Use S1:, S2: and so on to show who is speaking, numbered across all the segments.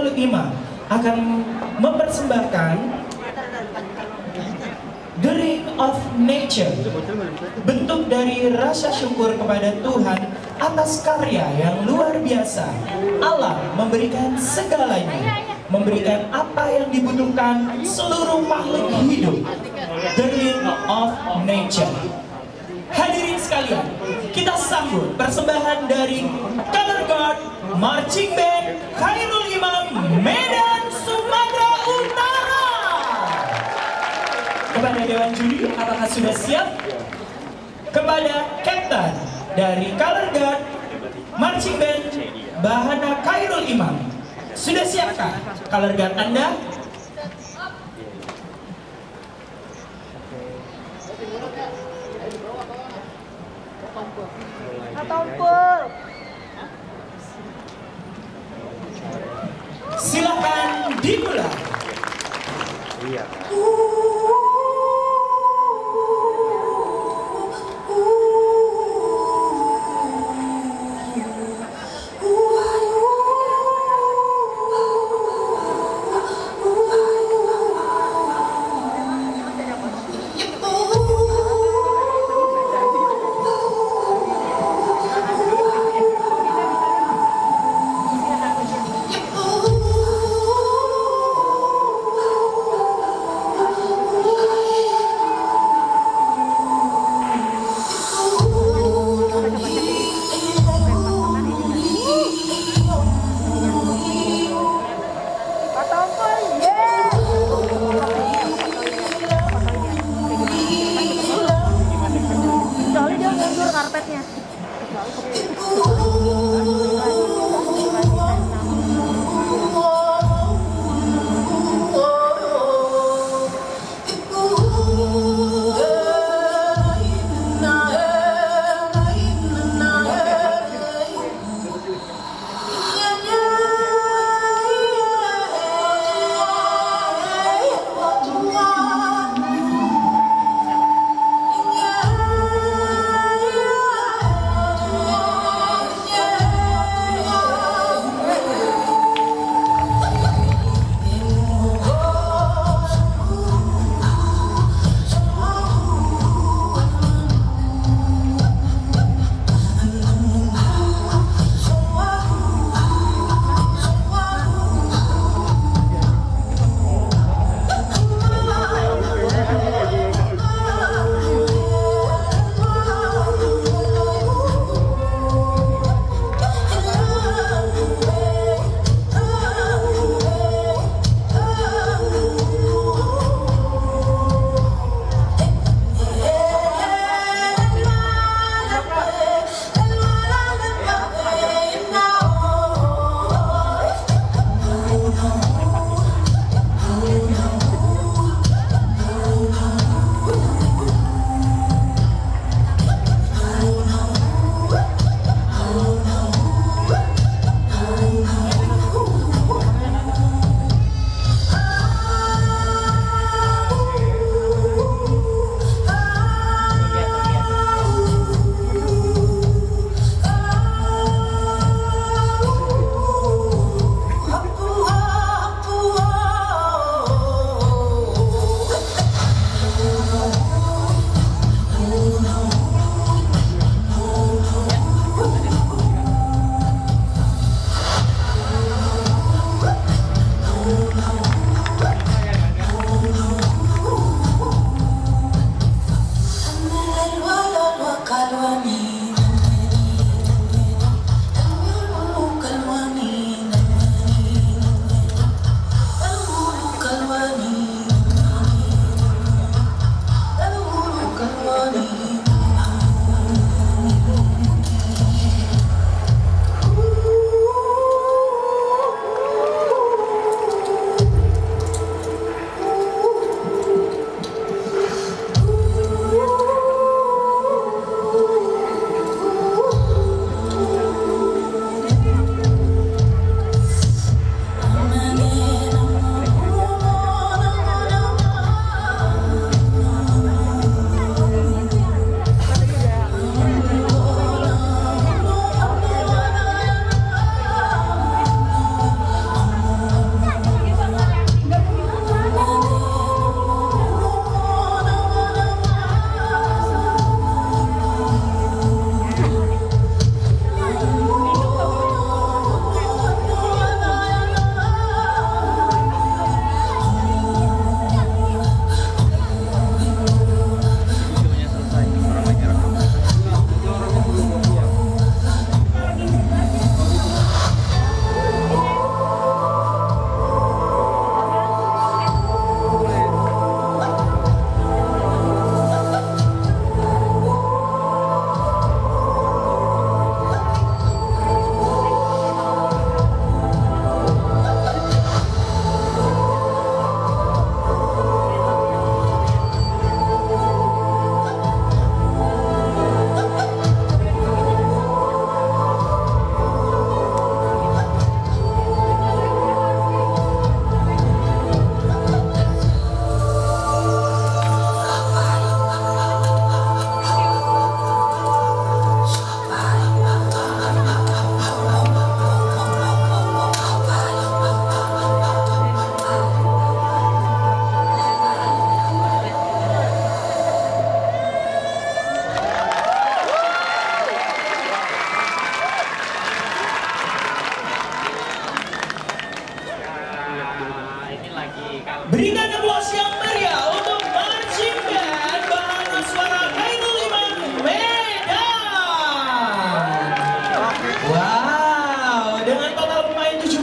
S1: Khairul Imam akan mempersembahkan The Ring of Nature, bentuk dari rasa syukur kepada Tuhan atas karya yang luar biasa. Allah memberikan segalanya, memberikan apa yang dibutuhkan seluruh makhluk hidup. The Ring of Nature. Hadirin sekalian, kita sambut persembahan dari Color Guard Marching Band Khairul Imam Medan, Sumatera Utara. Kepada Dewan Juri, apakah sudah siap? Kepada Kapten dari Color Guard Marching Band Bahana Khairul Imam, sudah siapkah Color Guard Anda? Silakan dimulai.
S2: Iya.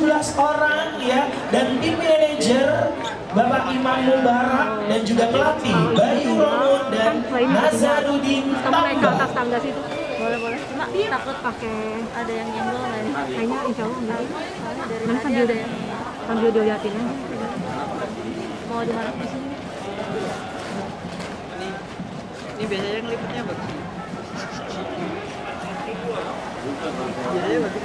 S1: 17 orang ya, dan tim manajer Bapak Imam Mubarak dan juga pelatih Bayu Romo dan Nazarudin
S3: naik ke atas
S1: Tambah.
S3: tangga situ.
S4: Boleh. Cuma takut
S3: Pakai
S4: ada yang nyenggol nggak nih?
S3: kayaknya insya Allah enggak.
S4: Soalnya dari
S3: Nanti
S4: tadi
S3: sambil
S4: ada yang
S3: sambil diliatin aja.
S4: mau di mana di sini.
S5: Ini biasanya ngelipetnya bagus. Biasanya bagus.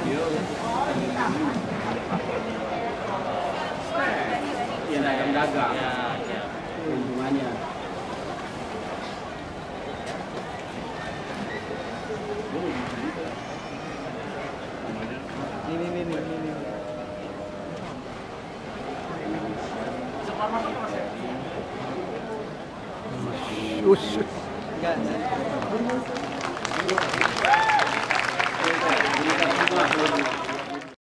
S2: Ya dagang-dagang. Hubungannya.
S5: Ini.
S2: Ush.
S5: Enggak.